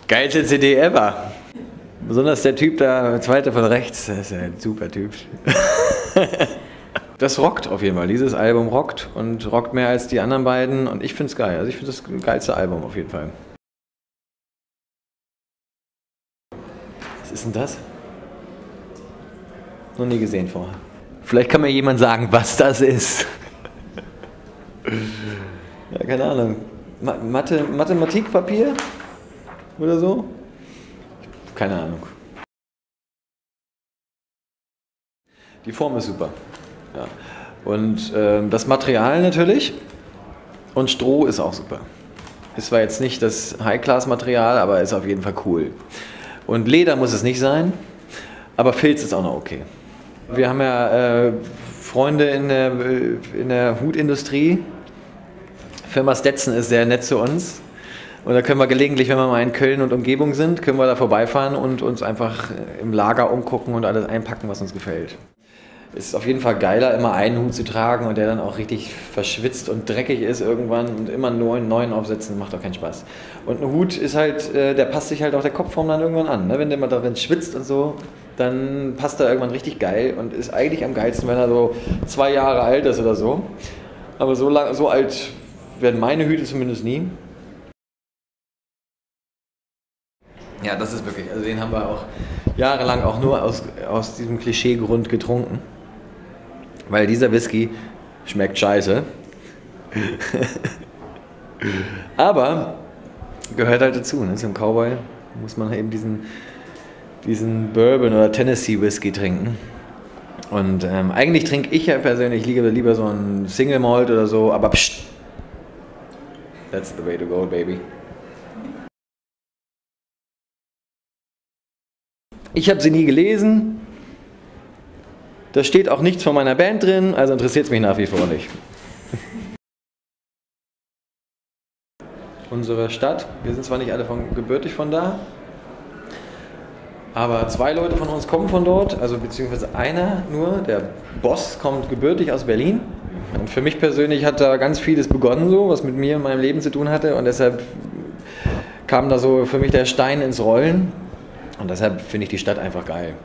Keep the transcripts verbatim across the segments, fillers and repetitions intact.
Geilste C D ever. Besonders der Typ da, der zweite von rechts, das ist ja ein super Typ. Das rockt auf jeden Fall, dieses Album rockt und rockt mehr als die anderen beiden und ich finde es geil. Also ich finde das geilste Album auf jeden Fall. Was ist denn das? Noch nie gesehen vorher. Vielleicht kann mir jemand sagen, was das ist. Ja, keine Ahnung. Mathe, Mathematikpapier oder so? Keine Ahnung. Die Form ist super. Ja. Und äh, das Material natürlich. Und Stroh ist auch super. Ist zwar jetzt nicht das High-Class-Material, aber ist auf jeden Fall cool. Und Leder muss es nicht sein, aber Filz ist auch noch okay. Wir haben ja äh, Freunde in der, in der Hutindustrie. Firma Stetson ist sehr nett zu uns. Und da können wir gelegentlich, wenn wir mal in Köln und Umgebung sind, können wir da vorbeifahren und uns einfach im Lager umgucken und alles einpacken, was uns gefällt. Es ist auf jeden Fall geiler, immer einen Hut zu tragen und der dann auch richtig verschwitzt und dreckig ist irgendwann und immer einen neuen, neuen aufsetzen, macht auch keinen Spaß. Und ein Hut ist halt, der passt sich halt auch der Kopfform dann irgendwann an. Ne? Wenn der mal darin schwitzt und so, dann passt er irgendwann richtig geil und ist eigentlich am geilsten, wenn er so zwei Jahre alt ist oder so. Aber so, lang, so alt werden meine Hüte zumindest nie. Ja, das ist wirklich, also den haben wir auch jahrelang auch nur aus, aus diesem Klischeegrund getrunken. Weil dieser Whisky schmeckt scheiße. Aber gehört halt dazu, ne? Zum Cowboy muss man eben diesen, diesen Bourbon oder Tennessee Whisky trinken. Und ähm, eigentlich trinke ich ja persönlich lieber, lieber so einen Single Malt oder so, aber pst, that's the way to go, baby. Ich habe sie nie gelesen. Da steht auch nichts von meiner Band drin, also interessiert es mich nach wie vor nicht. Unsere Stadt, wir sind zwar nicht alle von, gebürtig von da, aber zwei Leute von uns kommen von dort, also beziehungsweise einer nur, der Boss kommt gebürtig aus Berlin. Und für mich persönlich hat da ganz vieles begonnen, so, was mit mir in meinem Leben zu tun hatte und deshalb kam da so für mich der Stein ins Rollen und deshalb finde ich die Stadt einfach geil.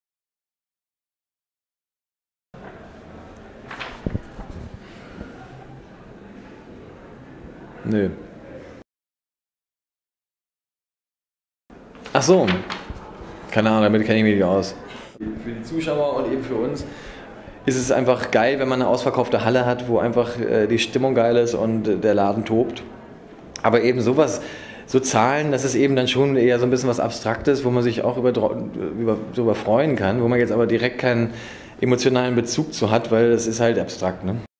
Nö. Ach so. Keine Ahnung, damit kenne ich mich nicht aus. Für die Zuschauer und eben für uns ist es einfach geil, wenn man eine ausverkaufte Halle hat, wo einfach äh, die Stimmung geil ist und äh, der Laden tobt. Aber eben sowas, so Zahlen, das ist eben dann schon eher so ein bisschen was Abstraktes, wo man sich auch über, über, darüber freuen kann, wo man jetzt aber direkt keinen emotionalen Bezug zu hat, weil das ist halt abstrakt, ne?